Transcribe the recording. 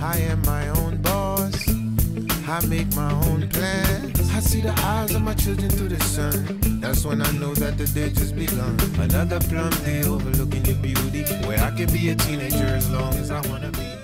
I am my own boss. I make my own plans. I see the eyes of my children through the sun. That's when I know that the day just begun. Another plum day overlooking your beauty, where I can be a teenager as long as I wanna be.